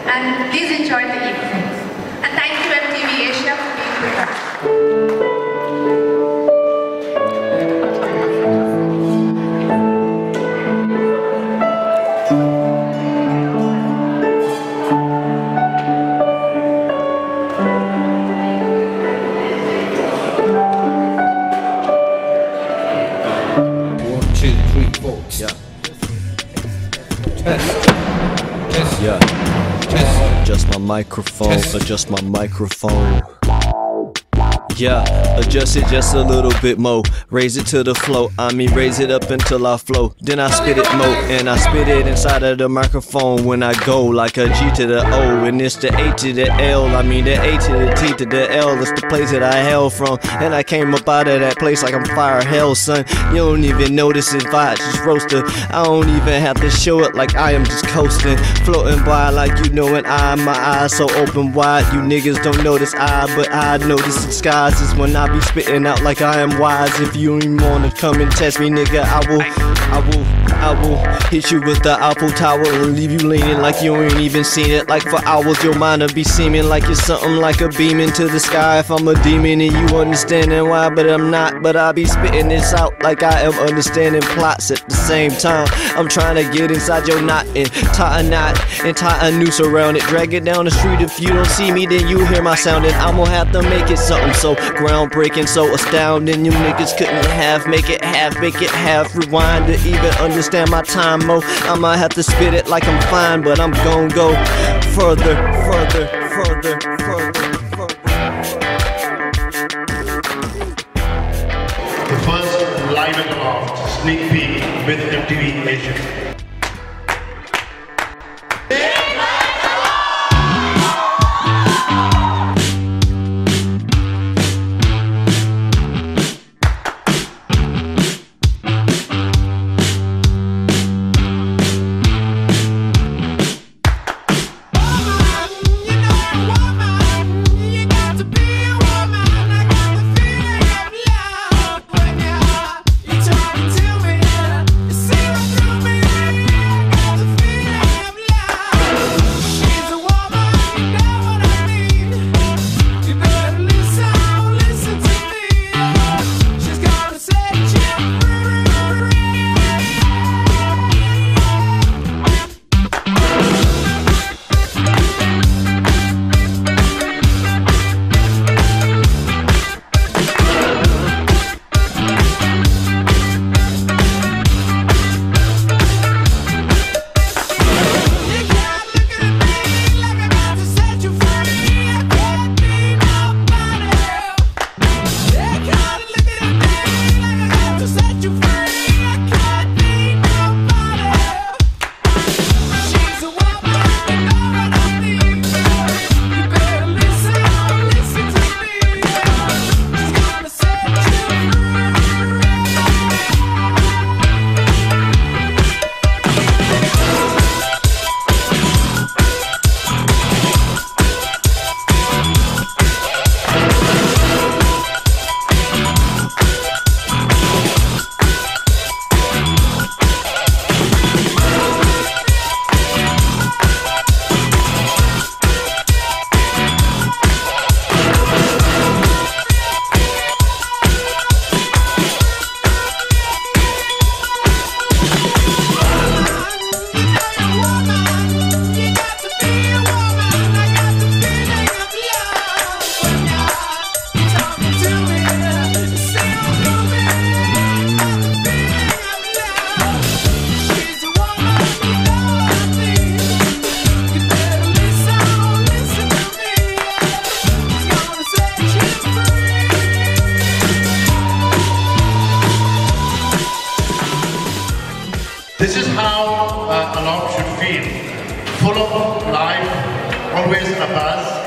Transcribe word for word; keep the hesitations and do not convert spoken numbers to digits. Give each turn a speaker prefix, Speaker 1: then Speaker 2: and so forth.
Speaker 1: And please enjoy the evening. And thank you M T V Asia for being with us.
Speaker 2: Two, three, four. Yeah. Test. Test.
Speaker 3: Yeah.
Speaker 2: Test.
Speaker 3: Adjust my microphone.
Speaker 2: Test.
Speaker 3: Adjust my microphone. Yeah, adjust it just a little bit more. Raise it to the flow, I mean raise it up until I flow. Then I spit it more, and I spit it inside of the microphone when I go. Like a G to the O, and it's the A to the L. I mean the A to the T to the L. It's the place that I hail from, and I came up out of that place like I'm fire hell, son. You don't even notice it's vibes, just roaster. I don't even have to show it like I am just coasting. Floating by like you know and I, my eyes so open wide. You niggas don't notice I, but I notice the sky. Is when I be spitting out like I am wise. If you ain't wanna come and test me, nigga, I will, I will, I will hit you with the Eiffel Tower and leave you leaning like you ain't even seen it. Like for hours, your mind will be seeming like it's something like a beam into the sky. If I'm a demon and you understanding why, but I'm not. But I be spitting this out like I am understanding plots at the same time. I'm trying to get inside your knot and tie a knot and tie a noose around it. Drag it down the street. If you don't see me, then you hear my sound, and I'm gonna have to make it something so groundbreaking, so astounding. You niggas couldn't have, make it half, make it half, rewind to even understand my time mo. I'ma have to spit it like I'm fine, but I'm gon' go further, further, further, further, further.
Speaker 4: The first live at Aloft sneak peek with M T V Asia. This is how uh, Aloft should feel. Full of life, always a buzz.